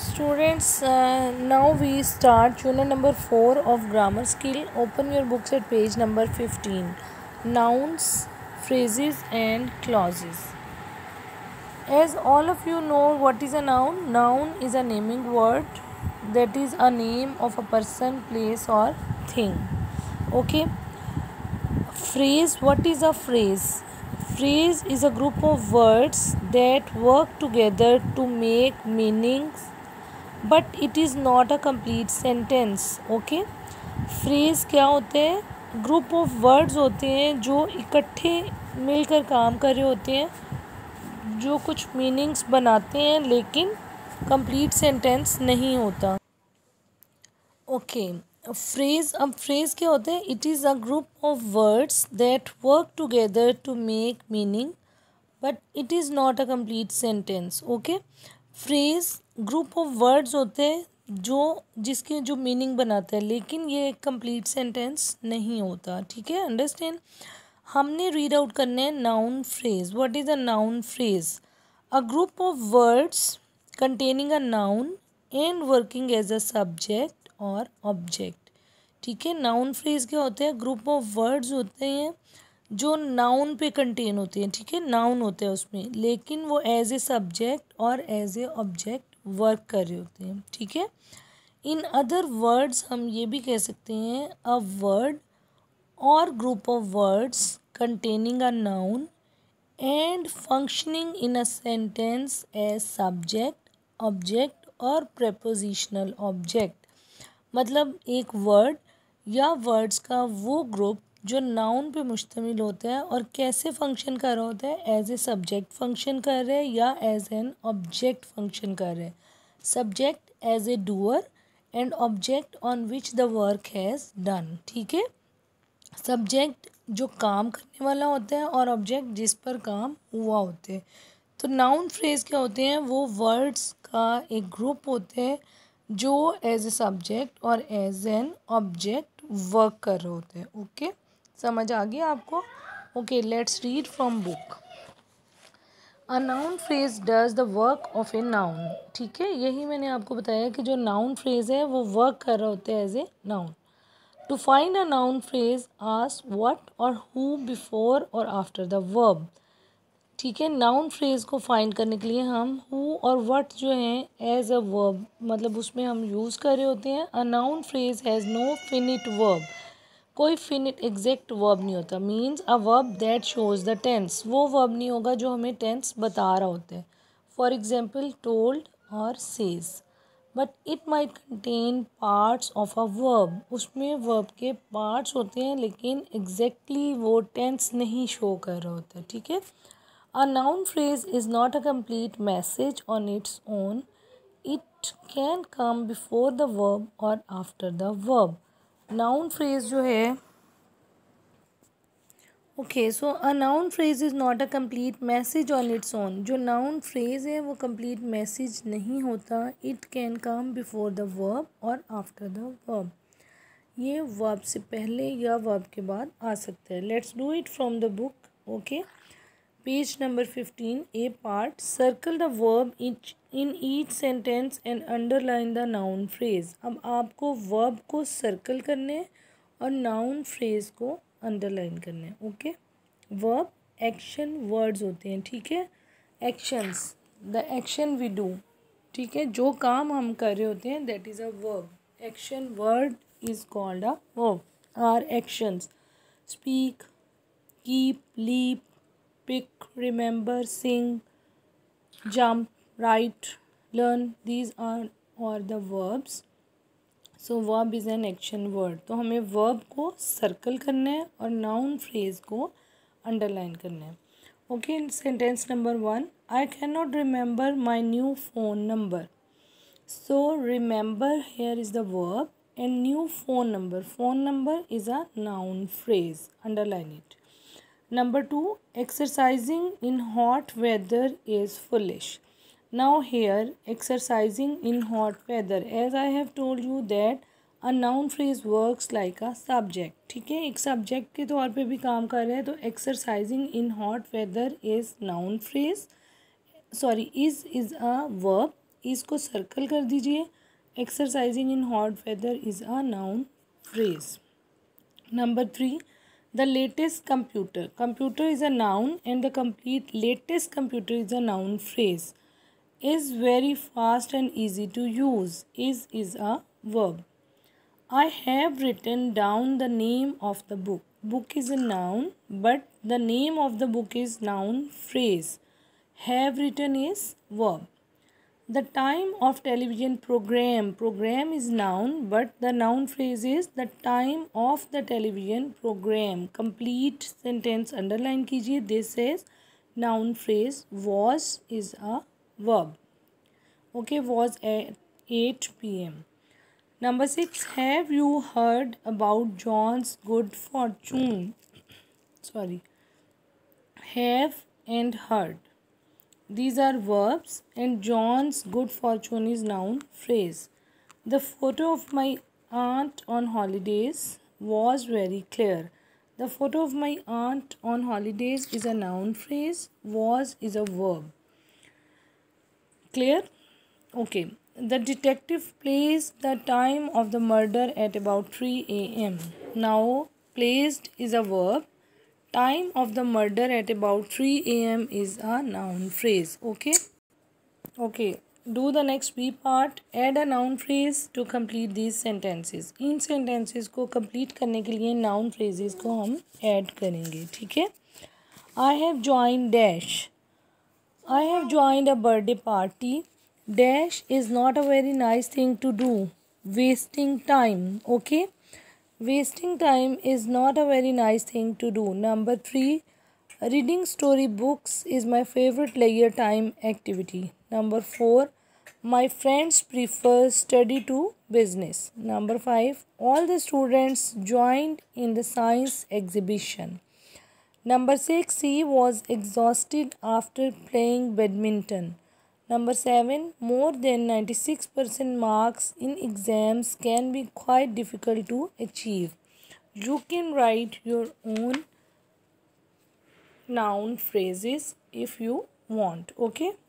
Students, now we start unit number 4 of grammar skill. Open your books at page number 15. Nouns, phrases and clauses. As all of you know what is a noun? Noun is a naming word that is a name of a person, place or thing. Okay. Phrase, what is a phrase? Phrase is a group of words that work together to make meanings, but it is not a complete sentence. Okay, phrase क्या होते हैं? Group of words होते हैं जो इकट्ठे मिलकर काम कर रहे होते हैं, जो कुछ मीनिंग्स बनाते हैं लेकिन कंप्लीट सेंटेंस नहीं होता. Okay, phrase. अब फ्रेज़ क्या होते हैं? It is a group of words that work together to make meaning, but it is not a complete sentence. Okay, phrase group of words होते हैं जिसके जो मीनिंग बनाते हैं, लेकिन ये एक कंप्लीट सेंटेंस नहीं होता. ठीक है, अंडरस्टैंड. हमने रीड आउट करने हैं noun phrase. What is a noun phrase? A group of words containing a noun and working as a subject or object. ठीक है, नाउन फ्रेज क्या होते हैं? ग्रुप ऑफ वर्ड्स होते हैं जो नाउन पे कंटेन होते हैं. ठीक है, नाउन होते हैं उसमें, लेकिन वो एज ए सब्जेक्ट और एज ए ऑब्जेक्ट वर्क कर रहे होते हैं. ठीक है, इन अदर वर्ड्स हम ये भी कह सकते हैं अ वर्ड और group of words containing a noun and functioning in a sentence as subject, object or prepositional object. मतलब एक वर्ड या वर्ड्स का वो ग्रुप जो नाउन पे मुश्तमिल होता है और कैसे फंक्शन कर रहा होता है? एज ए सब्जेक्ट फंक्शन कर रहे हैं या एज एन ऑब्जेक्ट फंक्शन कर रहे हैं. Subject as a doer and object on which the work has done. ठीक है, सब्जेक्ट जो काम करने वाला होता है और ऑब्जेक्ट जिस पर काम हुआ होते हैं. तो नाउन फ्रेज क्या होते हैं? वो वर्ड्स का एक ग्रुप होते हैं जो एज ए सब्जेक्ट और एज एन ऑब्जेक्ट वर्क कर रहे होते हैं. ओके, समझ आ गया आपको? Okay, let's read from book. A noun phrase does the work of a noun. ठीक है, यही मैंने आपको बताया कि जो नाउन फ्रेज है वो वर्क कर रहे होते हैं as a noun. To find a noun phrase ask what or who before or after the verb. ठीक है, नाउन फ्रेज को फाइंड करने के लिए हम हु और व्हाट जो है एज अ वर्ब, मतलब उसमें हम यूज़ कर रहे होते हैं. A noun phrase has no finite verb. कोई फिनिट एग्जैक्ट वर्ब नहीं होता. Means a verb that shows the tense. वो वर्ब नहीं होगा जो हमें टेंस बता रहा होता है. For example told or says. But it might contain parts of a verb. उसमें वर्ब के पार्ट्स होते हैं लेकिन एग्जैक्टली वो टेंस नहीं शो कर रहा होता. ठीक है, a noun phrase is not a complete message on its own. It can come before the verb or after the verb. Noun phrase जो है, okay, so a noun phrase is not a complete message on its own. जो noun phrase है वो complete message नहीं होता. It can come before the verb or after the verb. ये verb से पहले या वर्ब के बाद आ सकता है. Let's do it from the book. Okay, page number 15, A part. Circle the verb in each sentence and underline the noun phrase. अब आपको वर्ब को सर्कल करने हैं और नाउन फ्रेज को अंडरलाइन करने हैं. ओके, वर्ब एक्शन वर्ड्स होते हैं. ठीक है, actions, the action we do. ठीक है, जो काम हम कर रहे होते हैं that is a verb. Action word is called a verb. Are actions speak, keep, leap, pick, remember, sing, jump, write, learn. These are all the verbs. So verb is an action word. तो हमें verb को circle करना है और noun phrase को underline करना है. Okay, sentence number 1. I cannot remember my new phone number. So remember here is the verb and new phone number. Phone number is a noun phrase. Underline it. Number 2, exercising in hot weather is foolish. Now here exercising in hot weather, as I have told you that a noun phrase works like a subject. ठीक है, एक subject के तौर पे भी काम कर रहे हैं. तो exercising in hot weather is noun phrase, sorry, is a verb इसको सर्कल कर दीजिए. Exercising in hot weather is a noun phrase. Number 3, the latest computer. Computer is a noun and the complete latest computer is a noun phrase. Is very fast and easy to use. Is a verb. I have written down the name of the book. Book is a noun, but the name of the book is noun phrase. Have written is verb. The time of television program. Program is noun, but the noun phrase is the time of the television program. Complete sentence underline कीजिए. This is noun phrase. Was is a verb. Okay, was at 8 p.m. Number 6. Have you heard about John's good fortune? Sorry. Have and heard. These are verbs and John's good fortune is noun phrase. The photo of my aunt on holidays was very clear. The photo of my aunt on holidays is a noun phrase. Was is a verb. Clear? Okay. The detective placed the time of the murder at about 3 a.m. Now, placed is a verb. Time of the murder at about 3 a.m. is a noun phrase. Okay. Okay. Do the next B part. Add a noun phrase to complete these sentences. इन sentences को complete करने के लिए noun phrases को हम add करेंगे. ठीक है. I have joined dash. I have joined a birthday party. Dash is not a very nice thing to do. Wasting time. Okay. Wasting time is not a very nice thing to do. Number 3, reading story books is my favorite leisure time activity. Number 4, my friends prefer study to business. Number 5, all the students joined in the science exhibition. Number 6, he was exhausted after playing badminton. Number 7, more than 96% marks in exams can be quite difficult to achieve. You can write your own noun phrases if you want. Okay.